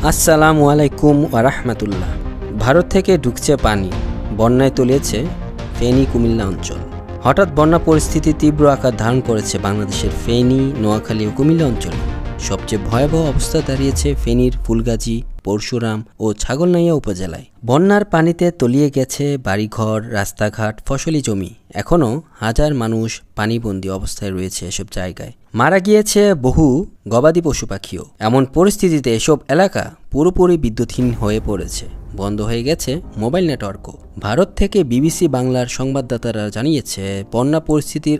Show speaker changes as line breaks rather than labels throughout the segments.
আসসালামু আলাইকুম ওয়া রাহমাতুল্লাহ। ভারত থেকে ঢুকছে পানি, বন্যায় তলিয়েছে ফেনী কুমিল্লা অঞ্চল। হঠাৎ বন্যা পরিস্থিতি তীব্র আকার ধারণ করেছে বাংলাদেশের ফেনী, নোয়াখালী ও কুমিল্লা অঞ্চলে। সবচেয়ে ভয়াবহ অবস্থা দাঁড়িয়েছে ফেনীর ফুলগাজী, পরশুরাম ও ছাগলনাইয়া উপজেলায়। বন্যার পানিতে তলিয়ে গেছে বাড়িঘর, রাস্তাঘাট, ফসলি জমি। এখনও হাজার মানুষ পানিবন্দী অবস্থায় রয়েছে এসব জায়গায়। মারা গিয়েছে বহু গবাদি পশু পাখিও। এমন পরিস্থিতিতে এসব এলাকা পুরোপুরি বিদ্যুৎহীন হয়ে পড়েছে, বন্ধ হয়ে গেছে মোবাইল নেটওয়ার্কও। ভারত থেকে বিবিসি বাংলার সংবাদদাতারা জানিয়েছে বন্যা পরিস্থিতির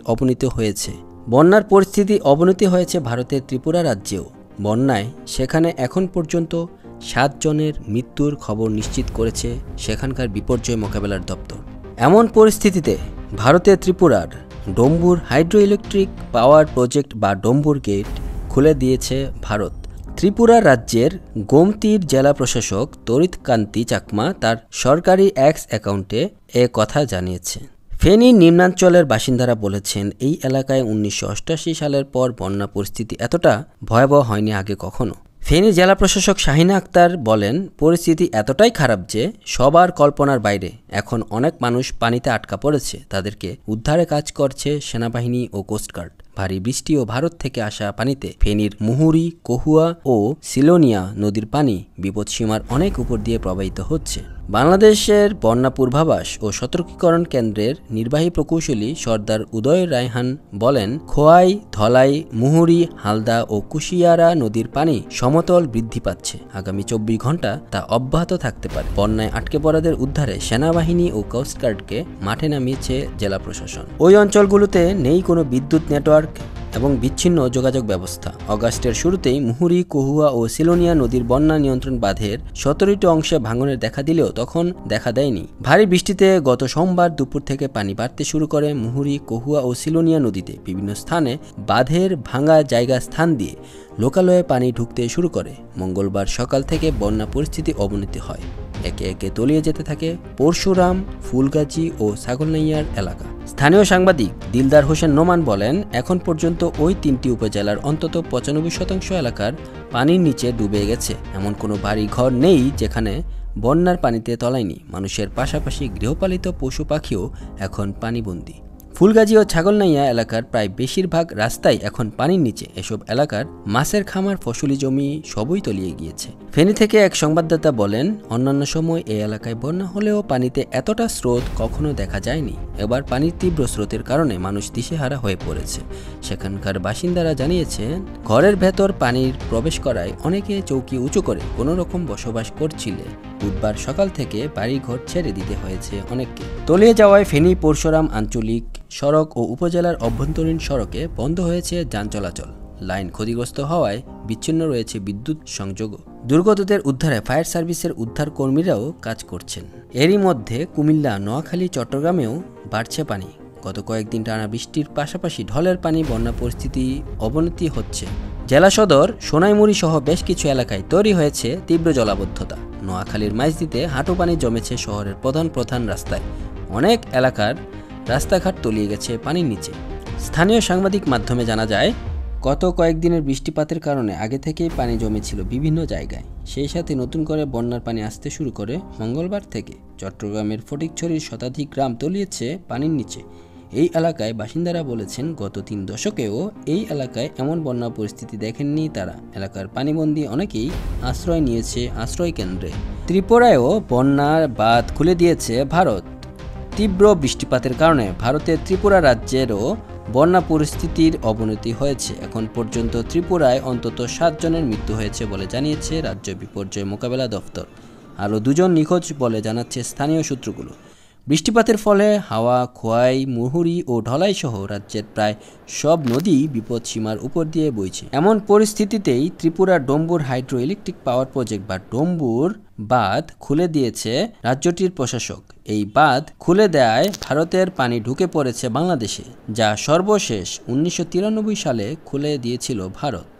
বন্যার পরিস্থিতি অবনতি হয়েছে ভারতের ত্রিপুরা রাজ্যেও। বন্যায় সেখানে এখন পর্যন্ত 7 জনের মৃত্যুর খবর নিশ্চিত করেছে সেখানকার বিপর্যয় মোকাবেলার দপ্তর। এমন পরিস্থিতিতে ভারতের ত্রিপুরার Dumbur hydro electric power project বা ডম্বুর গেট খুলে দিয়েছে ভারত। ত্রিপুরা রাজ্যের গোমতীর জেলা প্রশাসক তরিত কান্তি চাকমা তার সরকারি এক্স অ্যাকাউন্টে এ কথা জানিয়েছেন। ফেনীর নিম্নাঞ্চলের বাসিন্দারা বলেছেন, এই এলাকায় 1988 সালের পর বন্যা পরিস্থিতি এতটা ভয়াবহ হয়নি আগে কখনো। ফেনী জেলা প্রশাসক শাহিনা আক্তার বলেন, পরিস্থিতি এতটাই খারাপ যে সবার কল্পনার বাইরে। এখন অনেক মানুষ পানিতে আটকা পড়েছে, তাদেরকে উদ্ধারে কাজ করছে সেনাবাহিনী ও কোস্টগার্ড। ভারী বৃষ্টি ও ভারত থেকে আসা পানিতে ফেনীর মুহুরী, কহুয়া ও সিলোনিয়া নদীর পানি বিপদসীমার অনেক উপর দিয়ে প্রবাহিত হচ্ছে। বাংলাদেশের বন্যা পূর্বাভাস ও সতর্কীকরণ কেন্দ্রের নির্বাহী প্রকৌশলী সর্দার উদয় রায়হান বলেন, খোয়াই, ধলাই, মুহুরী, হালদা ও কুশিয়ারা নদীর পানি সমতল বৃদ্ধি পাচ্ছে। আগামী 24 ঘন্টা তা অব্যাহত থাকতে পারে। বন্যায় আটকে পড়াদের উদ্ধারে সেনাবাহিনী ও কোস্টগার্ডকে মাঠে নামিয়েছে জেলা প্রশাসন। ওই অঞ্চলগুলোতে নেই কোনো বিদ্যুৎ নেটওয়ার্ক এবং বিচ্ছিন্ন যোগাযোগ ব্যবস্থা। অগাস্টের শুরুতেই মুহুরী, কহুয়া ও সিলোনিয়া নদীর বন্যা নিয়ন্ত্রণ বাঁধের 17টি অংশে ভাঙনের দেখা দিলেও তখন দেখা দেয়নি। ভারী বৃষ্টিতে গত সোমবার দুপুর থেকে পানি বাড়তে শুরু করে মুহুরী, কহুয়া ও সিলোনিয়া নদীতে। বিভিন্ন স্থানে বাঁধের ভাঙা জায়গা স্থান দিয়ে লোকালয়ে পানি ঢুকতে শুরু করে। মঙ্গলবার সকাল থেকে বন্যা পরিস্থিতি অবনতি হয়। একে একে তলিয়ে যেতে থাকে পরশুরাম, ফুলগাজী ও ছাগলনাইয়ার এলাকা। স্থানীয় সাংবাদিক দিলদার হোসেন নোমান বলেন, এখন পর্যন্ত ওই 3টি উপজেলার অন্তত 95% এলাকার পানির নিচে ডুবে গেছে। এমন কোনো বাড়ি ঘর নেই যেখানে বন্যার পানিতে তলায়নি। মানুষের পাশাপাশি গৃহপালিত পশু পাখিও এখন পানিবন্দী। ফুলগাজী ও ছাগলনাইয়া এলাকার প্রায় বেশিরভাগ রাস্তাই এখন পানির নিচে। এসব এলাকার মাছের খামার, ফসলি জমি সবই তলিয়ে গিয়েছে। ফেনী থেকে এক সংবাদদাতা বলেন, অন্যান্য সময় এই এলাকায় বন্যা হলেও পানিতে এতটা স্রোত কখনো দেখা যায়নি। এবার পানির তীব্র স্রোতের কারণে মানুষ দিশেহারা হয়ে পড়েছে। সেখানকার বাসিন্দারা জানিয়েছেন, ঘরের ভেতর পানির প্রবেশ করায় অনেকে চৌকি উঁচু করে কোনো রকম বসবাস করছিলে। বুধবার সকাল থেকে বাড়িঘর ছেড়ে দিতে হয়েছে অনেককে। তলিয়ে যাওয়ায় ফেনী পরশুরাম আঞ্চলিক সড়ক ও উপজেলার অভ্যন্তরীণ সড়কে বন্ধ হয়েছে যান চলাচল। লাইন ক্ষতিগ্রস্ত হওয়ায় বিচ্ছিন্ন রয়েছে বিদ্যুৎ সংযোগও। দুর্গতদের উদ্ধারে ফায়ার সার্ভিসের উদ্ধার কর্মীরাও কাজ করছেন। এরই মধ্যে কুমিল্লা, নোয়াখালী, চট্টগ্রামেও বাড়ছে পানি। গত কয়েকদিন টানা বৃষ্টির পাশাপাশি ঢলের পানি বন্যা পরিস্থিতি অবনতি হচ্ছে। জেলা সদর সোনাইমুড়ি সহ বেশ কিছু এলাকায় তৈরি হয়েছে তীব্র জলাবদ্ধতা। নোয়াখালীর মাইজদিতে হাঁটু পানি জমেছে শহরের প্রধান রাস্তায়। অনেক এলাকার রাস্তাঘাট তলিয়ে গেছে পানির নিচে। স্থানীয় সাংবাদিক মাধ্যমে জানা যায়, গত কয়েকদিনের বৃষ্টিপাতের কারণে আগে থেকেই পানি জমেছিল বিভিন্ন জায়গায়। সেই সাথে নতুন করে বন্যার পানি আসতে শুরু করে মঙ্গলবার থেকে। চট্টগ্রামের ফটিকছড়ির শতাধিক গ্রাম তলিয়েছে পানির নিচে। এই এলাকায় বাসিন্দারা বলেছেন, গত 3 দশকেও এই এলাকায় এমন বন্যা পরিস্থিতি দেখেননি তারা। এলাকার পানিবন্দী অনেকেই আশ্রয় নিয়েছে আশ্রয় কেন্দ্রে। ত্রিপুরায়ও বন্যার বাঁধ খুলে দিয়েছে ভারত। তীব্র বৃষ্টিপাতের কারণে ভারতের ত্রিপুরা রাজ্যেরও বন্যা পরিস্থিতির অবনতি হয়েছে। এখন পর্যন্ত ত্রিপুরায় অন্তত 7 জনের মৃত্যু হয়েছে বলে জানিয়েছে রাজ্য বিপর্যয় মোকাবেলা দপ্তর। আরও 2 জন নিখোঁজ বলে জানাচ্ছে স্থানীয় সূত্রগুলো। বৃষ্টিপাতের ফলে হাওয়া, খোয়াই, মুহুরী ও ঢলাই সহ রাজ্যের প্রায় সব নদী বিপদসীমার উপর দিয়ে বইছে। এমন পরিস্থিতিতেই ত্রিপুরার Dumbur hydro electric power project বা ডম্বুর বাঁধ খুলে দিয়েছে রাজ্যটির প্রশাসক। এই বাঁধ খুলে দেয়ায় ভারতের পানি ঢুকে পড়েছে বাংলাদেশে, যা সর্বশেষ 1993 সালে খুলে দিয়েছিল ভারত।